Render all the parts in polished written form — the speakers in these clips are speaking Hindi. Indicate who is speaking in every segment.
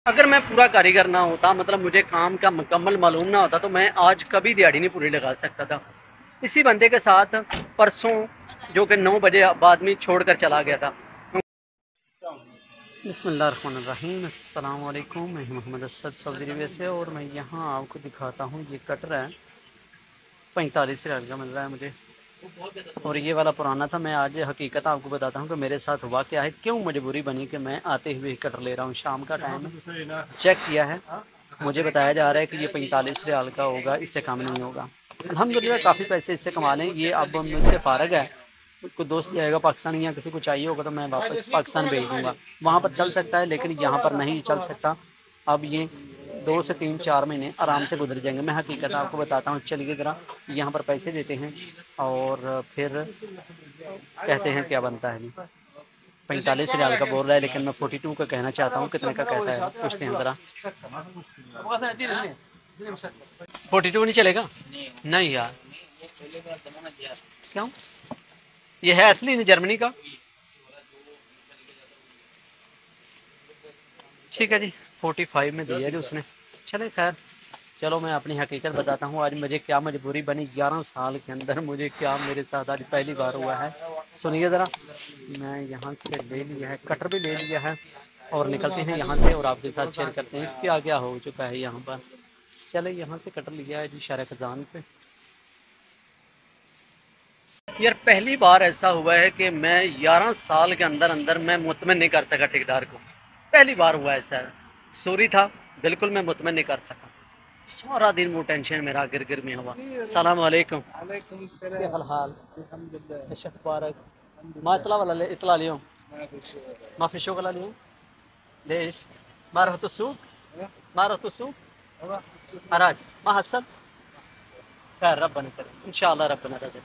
Speaker 1: अगर मैं पूरा कारीगर ना होता, मतलब मुझे काम का मुकम्मल मालूम ना होता, तो मैं आज कभी दिहाड़ी नहीं पूरी लगा सकता था। इसी बंदे के साथ परसों, जो कि 9 बजे बाद में छोड़ कर चला गया था। बिस्मिल्लाहिर्रहमानिर्रहीम, अस्सलाम वालेकुम। मैं मोहम्मद असद सऊदी अरब से, और मैं यहाँ आपको दिखाता हूँ। ये कटर है, 45 रियाल का मिल रहा है मुझे, और ये वाला पुराना था। मैं आज हकीकत आपको बताता हूँ कि मेरे साथ हुआ क्या है, क्यों मजबूरी बनी कि मैं आते हुए कटर ले रहा हूँ। शाम का टाइम है, चेक किया है, मुझे बताया जा रहा है कि ये 45 रियाल का होगा, इससे कम नहीं होगा। अल्हम्दुलिल्लाह काफ़ी पैसे इससे कमा लें। ये अब मुझसे फ़ारग है, कोई दोस्त जाएगा पाकिस्तान या किसी को चाहिए होगा तो मैं वापस पाकिस्तान भेज दूँगा। वहाँ पर चल सकता है, लेकिन यहाँ पर नहीं चल सकता। अब ये 2 से 3-4 महीने आराम से गुजर जाएंगे। मैं हकीकत आपको बताता हूँ। चलिए ज़रा, यहाँ पर पैसे देते हैं और फिर कहते हैं क्या बनता है। नहीं, 45 रियाल का बोल रहा है, लेकिन मैं 42 का कहना चाहता हूँ। कितने का कहता है पूछते हैं ज़रा। 42 नहीं चलेगा? नहीं यार, क्यों? ये है असली नहीं, जर्मनी का। ठीक है जी, 45 में दिया जी उसने। चले खैर, चलो मैं अपनी हकीकत बताता हूँ। आज मुझे क्या मजबूरी बनी 11 साल के अंदर, मुझे क्या मेरे साथ आज पहली बार हुआ है। सुनिए ज़रा, मैं यहाँ से ले लिया है, कटर भी ले लिया है, और निकलते हैं यहाँ से और आपके साथ शेयर करते हैं क्या क्या हो चुका है यहाँ पर। चले, यहाँ से कटर लिया है जी शहर खजान से। यार पहली बार ऐसा हुआ है कि मैं 11 साल के अंदर अंदर मैं मुतमिन नहीं कर सका ठेकेदार को। पहली बार हुआ ऐसा है। सूरी था, बिल्कुल मैं मुतमिन नहीं कर सका। सारा दिन वो टेंशन मेरा गिर गिर में हुआ। सलाम वालेकुम।
Speaker 2: वालेकुम
Speaker 1: क्या
Speaker 2: अस्सलाम।
Speaker 1: हाल?
Speaker 2: अल्हम्दुलिल्लाह।
Speaker 1: शफारक ما इतला वाला ले इतला اليوم
Speaker 2: ما في شيء.
Speaker 1: ما في شغل اليوم. ليش ما رحت السوق؟ ما رحت السوق
Speaker 2: راح السوق.
Speaker 1: حراج ما حصل. खैर रब्बना करे, इंशाल्लाह रब्बना रज़ा।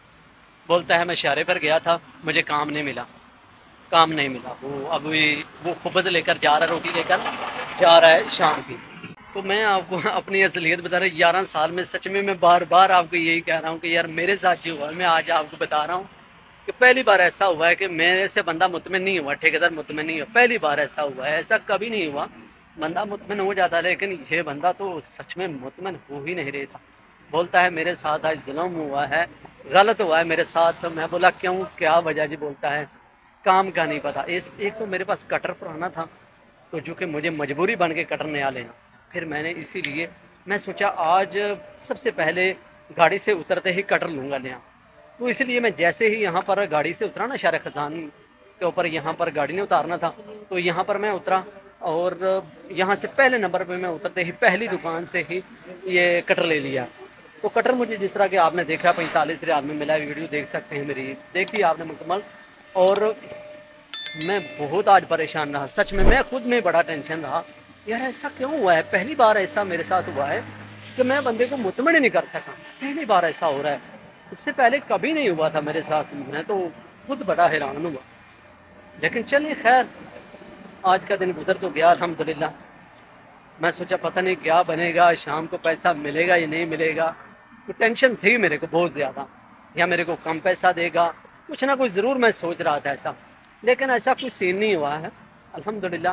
Speaker 1: बोलता है मैं शारे पर गया था, मुझे काम नहीं मिला, काम नहीं मिला। वो अभी वो खुबज़ लेकर जा रहा है, रोटी लेकर जा रहा है शाम की। तो मैं आपको अपनी असलियत बता रहा हूँ। 11 साल में सच में मैं बार बार आपको यही कह रहा हूँ कि यार मेरे साथ जो हुआ है, मैं आज आपको बता रहा हूँ कि पहली बार ऐसा हुआ है कि मेरे से बंदा मुतमिन नहीं हुआ, ठेकेदार मुतमिन नहीं हुआ। पहली बार ऐसा हुआ है, ऐसा कभी नहीं हुआ। बंदा मुतमिन हो जाता है, लेकिन ये बंदा तो सच में मुतमिन हो ही नहीं रहा था। बोलता है मेरे साथ आज जुल्म हुआ है, गलत हुआ है मेरे साथ। तो मैं बोला क्यों, क्या वजह जी? बोलता है काम का नहीं पता। एक तो मेरे पास कटर पुराना था, तो जो कि मुझे मजबूरी बन के कटर नया लेना। फिर मैंने इसीलिए मैं सोचा आज सबसे पहले गाड़ी से उतरते ही कटर लूँगा नया। तो इसलिए मैं जैसे ही यहाँ पर गाड़ी से उतरा ना, शार खजान के ऊपर यहाँ पर गाड़ी ने उतारना था, तो यहाँ पर मैं उतरा, और यहाँ से पहले नंबर पे मैं उतरते ही पहली दुकान से ही ये कटर ले लिया। तो कटर मुझे जिस तरह के आपने देखा 45 रियाल में मिला। वीडियो देख सकते हैं मेरी, देखी आपने मुकम्मल। और मैं बहुत आज परेशान रहा, सच में मैं खुद में बड़ा टेंशन रहा। यार ऐसा क्यों हुआ है? पहली बार ऐसा मेरे साथ हुआ है कि मैं बंदे को मुतमिन नहीं कर सका। पहली बार ऐसा हो रहा है, इससे पहले कभी नहीं हुआ था मेरे साथ। मैं तो खुद बड़ा हैरान हुआ। लेकिन चलिए खैर, आज का दिन गुजर तो गया अल्हम्दुलिल्लाह। मैं सोचा पता नहीं क्या बनेगा, शाम को पैसा मिलेगा या नहीं मिलेगा। तो टेंशन थी मेरे को बहुत ज़्यादा, या मेरे को कम पैसा देगा, कुछ ना कुछ ज़रूर मैं सोच रहा था ऐसा। लेकिन ऐसा कुछ सीन नहीं हुआ है अल्हम्दुलिल्लाह।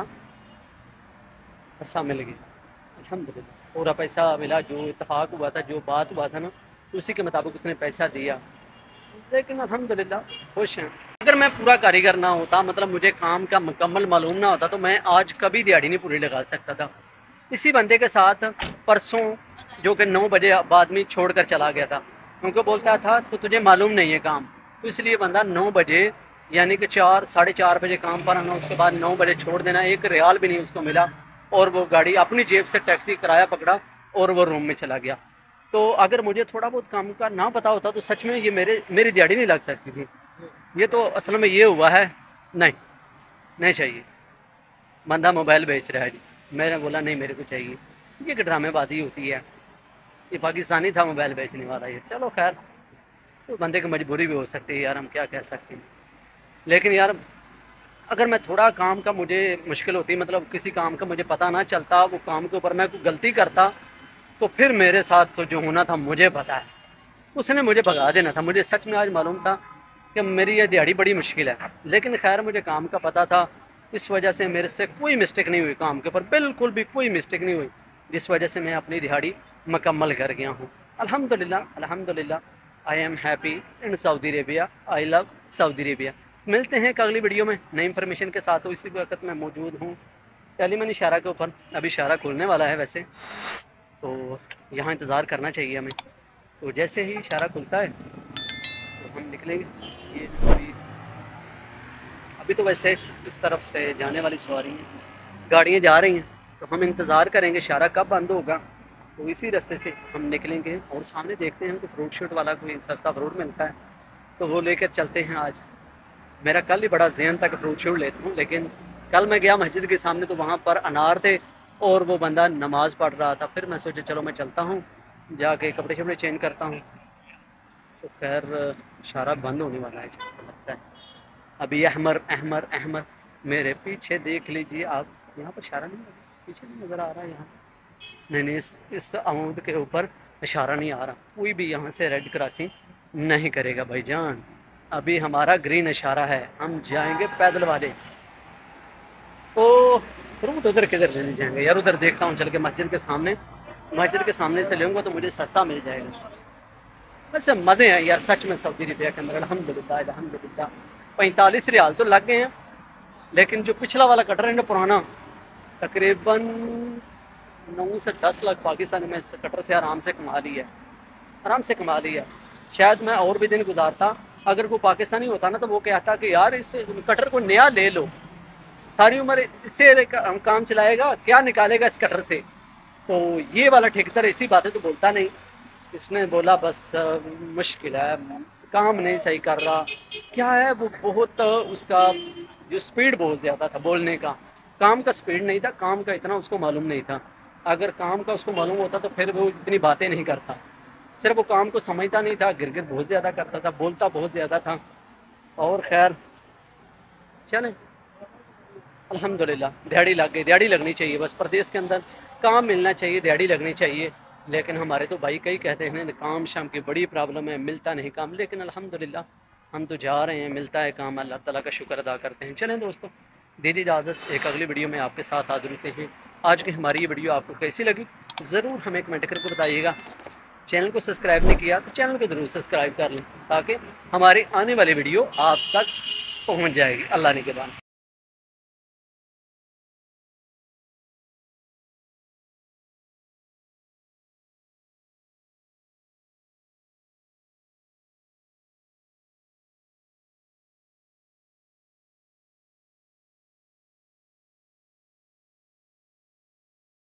Speaker 1: पैसा मिल गया अल्हम्दुलिल्लाह, पूरा पैसा मिला। जो इत्तेफाक हुआ था, जो बात हुआ था ना, उसी के मुताबिक उसने पैसा दिया। लेकिन अल्हम्दुलिल्लाह खुश हैं। अगर मैं पूरा कारीगर ना होता, मतलब मुझे काम का मुकम्मल मालूम ना होता, तो मैं आज कभी दिहाड़ी नहीं पूरी लगा सकता था। इसी बंदे के साथ परसों, जो कि 9 बजे बाद में छोड़ कर चला गया था। उनको बोलता था तो तुझे मालूम नहीं है काम, तो इसलिए बंदा 9 बजे यानी कि 4 साढ़े 4 बजे काम पर आना, उसके बाद 9 बजे छोड़ देना। 1 रियाल भी नहीं उसको मिला, और वो गाड़ी अपनी जेब से टैक्सी किराया पकड़ा और वो रूम में चला गया। तो अगर मुझे थोड़ा बहुत काम का ना पता होता, तो सच में ये मेरी दिहाड़ी नहीं लग सकती थी। ये तो असल में ये हुआ है। नहीं, नहीं चाहिए। बंदा मोबाइल बेच रहा है जी, मैंने बोला नहीं मेरे को चाहिए। ये कि ड्रामेबाजी होती है। ये पाकिस्तानी था मोबाइल बेचने वाला ये। चलो खैर, तो बंदे की मजबूरी भी हो सकती है यार, हम क्या कह सकते हैं। लेकिन यार अगर मैं थोड़ा काम का मुझे मुश्किल होती, मतलब किसी काम का मुझे पता ना चलता, वो काम के ऊपर मैं कोई गलती करता, तो फिर मेरे साथ तो जो होना था मुझे पता है। उसने मुझे भगा देना था। मुझे सच में आज मालूम था कि मेरी ये दिहाड़ी बड़ी मुश्किल है। लेकिन खैर मुझे काम का पता था, इस वजह से मेरे से कोई मिस्टेक नहीं हुई काम के ऊपर, बिल्कुल भी कोई मिस्टेक नहीं हुई, जिस वजह से मैं अपनी दिहाड़ी मुकम्मल कर गया हूँ। अल्हम्दुलिल्लाह, अल्हम्दुलिल्लाह। I am happy in Saudi Arabia, I love Saudi Arabia. मिलते हैं एक अगली वीडियो में नई इन्फॉर्मेशन के साथ। तो इसी वक्त मैं मौजूद हूँ तलीमन इशारा के ऊपर। अभी इशारा खुलने वाला है वैसे, तो यहाँ इंतज़ार करना चाहिए हमें। तो जैसे ही इशारा खुलता है तो हम निकलेंगे। ये अभी तो वैसे इस तरफ से जाने वाली सवारी हैं, गाड़ियाँ जा रही हैं, तो हम इंतज़ार करेंगे इशारा कब बंद होगा, तो इसी रास्ते से हम निकलेंगे। और सामने देखते हैं कि फ्रूट शूट वाला कोई सस्ता फ्रूट मिलता है तो वो लेकर चलते हैं। आज मेरा कल ही बड़ा ज़हन था कि फ्रूट शूट लेता हूँ, लेकिन कल मैं गया मस्जिद के सामने तो वहाँ पर अनार थे और वो बंदा नमाज़ पढ़ रहा था। फिर मैं सोचा चलो मैं चलता हूँ, जाके कपड़े शपड़े चेंज करता हूँ। तो खैर इशारा बंद होने वाला है लगता है। अभी अहमर अहमर अहमर मेरे पीछे देख लीजिए आप, यहाँ पर इशारा नहीं, पीछे नहीं नज़र आ रहा है यहाँ। नहीं, इस आमूद के ऊपर इशारा नहीं आ रहा। कोई भी यहाँ से रेड क्रॉसिंग नहीं करेगा भाईजान। अभी हमारा ग्रीन इशारा है, हम जाएंगे पैदल वाले। तो फ्रूट उधर किधर लेने जाएंगे यार, उधर देखता हूँ चल के मस्जिद के सामने से लूँगा तो मुझे सस्ता मिल जाएगा। वैसे मज़े हैं यार सच में सऊदी अरबिया के अंदर, अल्हम्दुलिल्लाह अल्हम्दुलिल्लाह। 45 रियाल तो लग गए हैं, लेकिन जो पिछला वाला कटर है ना पुराना, तकरीबन 9 से 10 लाख पाकिस्तानी में इस कटर से आराम से कमा लिया। शायद मैं और भी दिन गुजारता, अगर कोई पाकिस्तानी होता ना तो वो कहता कि यार इस कटर को नया ले लो, सारी उम्र इससे काम चलाएगा, क्या निकालेगा इस कटर से। तो ये वाला ठेकेदार ऐसी बातें तो बोलता नहीं, इसने बोला बस मुश्किल है, काम नहीं सही कर रहा, क्या है वो बहुत उसका जो स्पीड बहुत ज़्यादा था बोलने का, काम का स्पीड नहीं था, काम का इतना उसको मालूम नहीं था। अगर काम का उसको मालूम होता तो फिर वो इतनी बातें नहीं करता, सिर्फ वो काम को समझता नहीं था, गिर बहुत ज़्यादा करता था, बोलता बहुत ज़्यादा था। और खैर चलें अल्हम्दुलिल्लाह, दिहाड़ी लग गई, दिहाड़ी लगनी चाहिए बस। प्रदेश के अंदर काम मिलना चाहिए, दिहाड़ी लगनी चाहिए। लेकिन हमारे तो भाई कई कहते हैं काम शाम की बड़ी प्रॉब्लम है, मिलता नहीं काम, लेकिन अल्हम्दुलिल्लाह हम तो जा रहे हैं, मिलता है काम, अल्लाह ताला का शुक्र अदा करते हैं। चलें दोस्तों, दीजिए इजाज़त, एक अगली वीडियो में आपके साथ हाजिर होते हैं। आज की हमारी ये वीडियो आपको कैसी लगी ज़रूर हमें कमेंट करके बताइएगा। चैनल को सब्सक्राइब नहीं किया तो चैनल को ज़रूर सब्सक्राइब कर लें, ताकि हमारी आने वाली वीडियो आप तक पहुँच जाएगी अल्लाह ने के बाद।